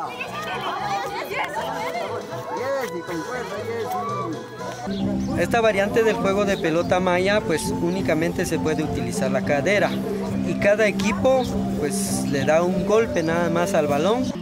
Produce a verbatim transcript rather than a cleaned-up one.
Esta variante del juego de pelota maya pues únicamente se puede utilizar la cadera y cada equipo pues le da un golpe nada más al balón